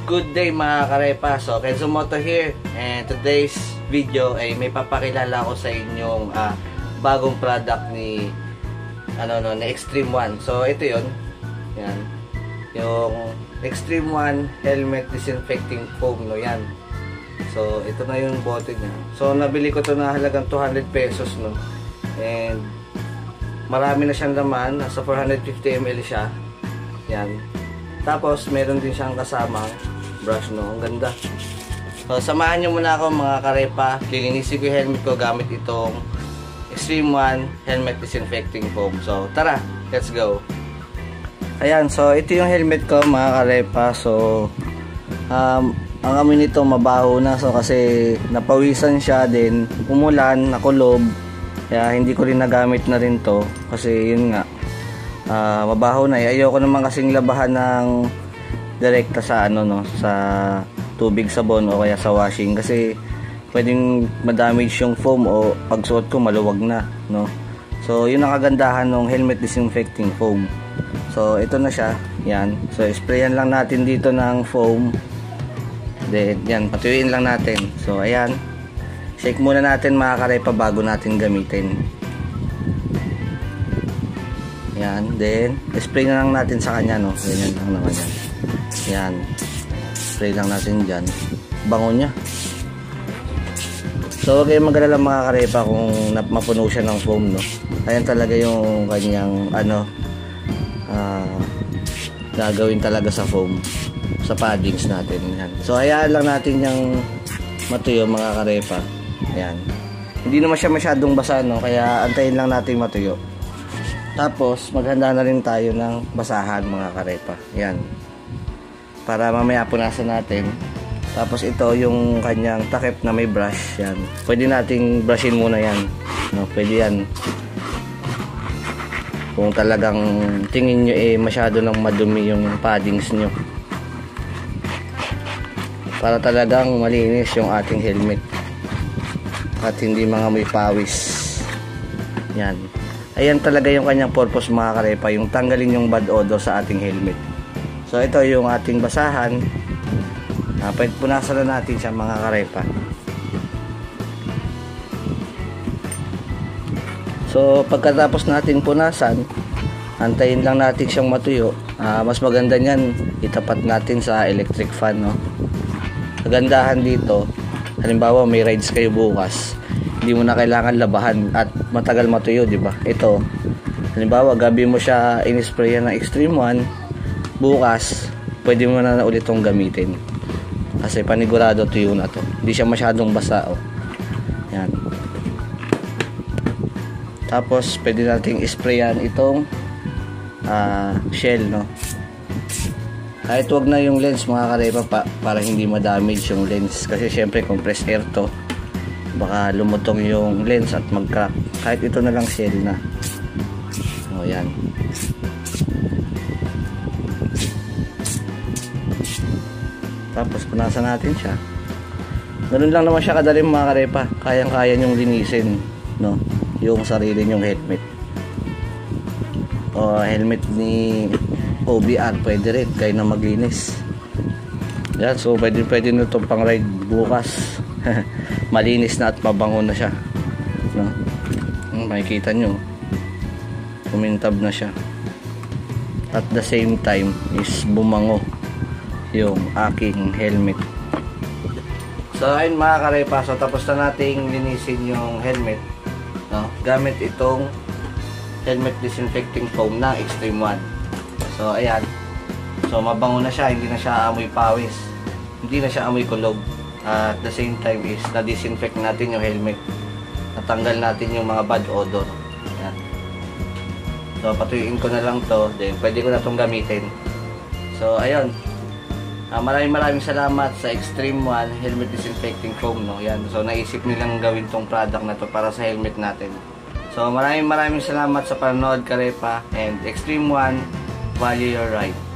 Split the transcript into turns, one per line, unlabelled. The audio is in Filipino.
Good day mga karepa. So Kenzo Moto here, and today's video ay may papakilala ko sa inyong bagong product ni ni Extreme One. So ito 'yon. Yan. Yung Extreme One helmet disinfecting foam, no, yan. So ito na yung bote niya. So nabili ko to na halagang 200 pesos, no. And marami na siyang laman, nasa 450 ml siya. Yan. Tapos meron din siyang kasamang brush, no. Ang ganda. So samahan nyo muna ako mga karepa. Lilinisin ko yung helmet ko gamit itong Extreme One helmet disinfecting foam. So tara, let's go. Ayan, so ito yung helmet ko mga karepa. So ang amoy nito mabaho na, so kasi napawisan siya, din umulan, nakulob. Kaya hindi ko rin nagamit na rin to kasi yun nga, mabaho na. Ayoko naman kasing labahan ng direkta sa sa tubig, sabon o kaya sa washing kasi pwedeng madamage yung foam o pagsuot ko maluwag na, no. So yun ang kagandahan ng helmet disinfecting foam. So ito na siya, yan. So sprayan lang natin dito ng foam. Then yan, patuyuin lang natin. So ayan, shake muna natin mga karepa bago natin gamitin. Yan, then spray na lang natin sa kanya, no. Ganyan lang naman yan. Yan, spray lang natin dyan. Bango nya. So huwag kayong mag-alala mga karepa kung mapuno siya ng foam, no. Ayan talaga yung kanyang gagawin talaga sa foam, sa paddings natin. Yan. So hayaan lang natin yung matuyo mga karepa. Ayan, hindi naman siya masyadong basa, no, kaya antayin lang natin matuyo. Tapos maghanda na rin tayo ng basahan mga karepa. Yan, para mamaya punasan natin. Tapos ito yung kanyang takip na may brush. Yan, pwede nating brushin muna yan, no, pwede yan kung talagang tingin nyo masyado nang madumi yung paddings nyo, para talagang malinis yung ating helmet at hindi mga may pawis. Yan, ayan talaga yung kanyang purpose mga karepa, yung tanggalin yung bad odor sa ating helmet. So ito yung ating basahan. Punasan na natin siya mga karepa. So pagkatapos natin punasan, antayin lang natin siyang matuyo. Mas maganda niyan itapat natin sa electric fan, no. Kagandahan dito, halimbawa may rides kayo bukas, hindi mo na kailangan labahan at matagal matuyo, di ba? Ito, halimbawa gabi mo siya in-sprayan ng Extreme One, bukas pwede mo na ulit itong gamitin kasi panigurado tuyo na to, hindi siya masyadong basa, oh. Yan. Tapos pwede nating sprayan itong shell, no. Kahit wag na yung lens mga karepa para hindi ma-damage yung lens kasi syempre compressed air to, baka lumutong yung lens at mag-crack. Kahit ito na lang shell na. O yan. Tapos punasan natin siya. Ganun lang naman siya kadali mga karepa. Kayang-kaya nyong linisin, no, yung sarili nyong helmet. O helmet ni OBR, pwede rin kayo na maglinis. Yan, so pwede nyo itong pang ride bukas. Malinis na at mabango na siya, no? Makikita nyo kumintab na siya, at the same time is bumango yung aking helmet. So ayun mga karepa, so tapos na nating linisin yung helmet, no, gamit itong helmet disinfecting foam ng Extreme One. So ayan, so mabango na siya, hindi na siya amoy pawis, hindi na siya amoy kulog. At the same time is na-disinfect natin yung helmet, natanggal natin yung mga bad odor. Ayan. So patuyuin ko na lang to, then pwede ko na itong gamitin. So ayun, maraming salamat sa Extreme One helmet disinfecting foam, no. Yan, so naisip nilang gawin tong product na to para sa helmet natin. So maraming salamat sa panonood karepa, and Extreme One, value your ride.